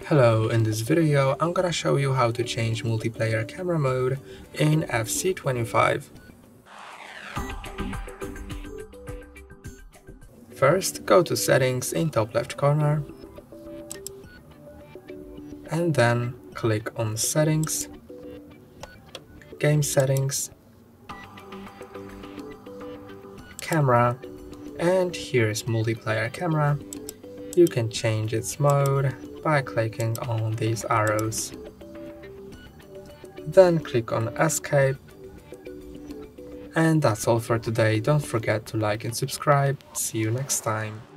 Hello, in this video I'm gonna show you how to change multiplayer camera mode in FC25. First, go to Settings in top left corner and then click on Settings, Game Settings, Camera, and here's multiplayer camera. You can change its mode by clicking on these arrows. Then click on Escape. And that's all for today. Don't forget to like and subscribe. See you next time.